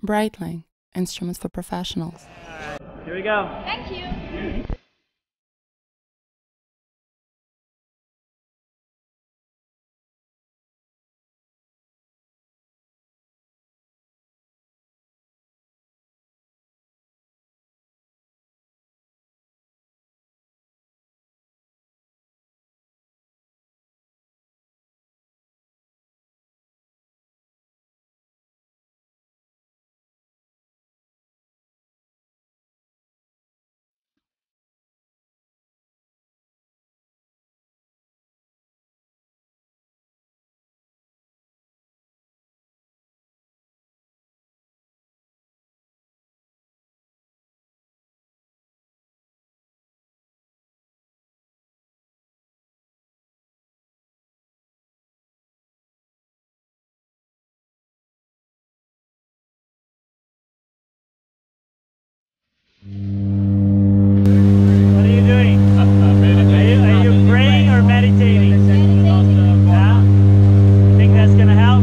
Breitling, instruments for professionals. Alright, here we go. Thank you. What are you doing? Are you praying or meditating? Yeah? You think that's gonna help?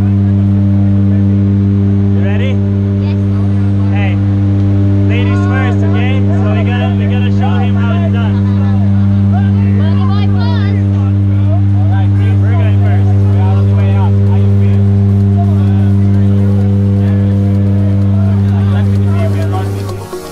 You ready? Yes. Hey, ladies first, okay? So we gotta show him how it's done. Bunny boy first. Alright, we're going first. We're all the way up. How you feel? I'd like to see if we're not busy.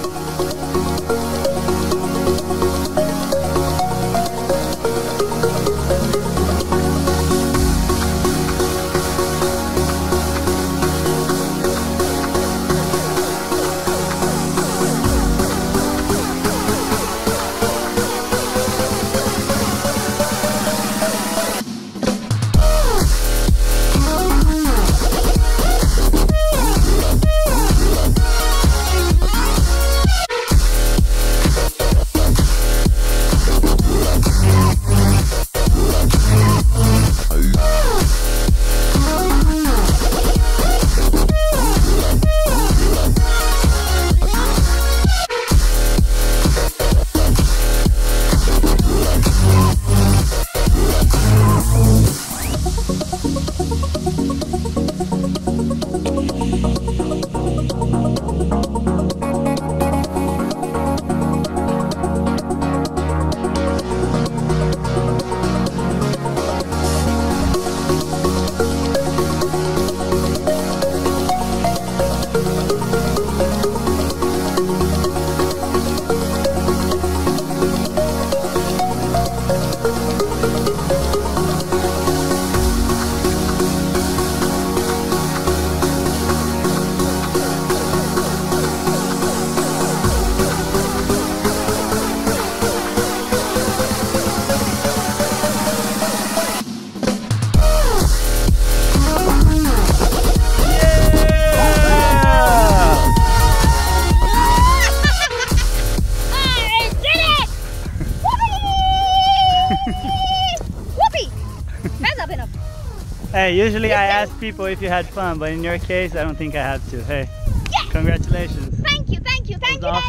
Hey, usually I ask people if you had fun, but in your case, I don't think I have to. Hey, Yes! congratulations. Thank you, thank you, thank you, That was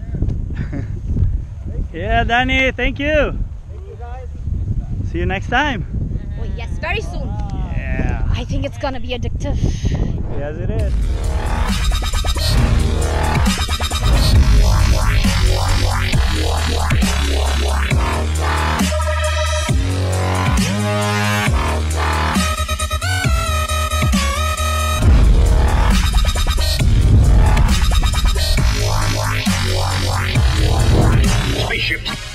Daddy! Yeah, Danny, thank you. Thank you, guys. See you next time. Oh yes, very soon. Yeah. I think it's gonna be addictive. Yes, it is. Spaceships.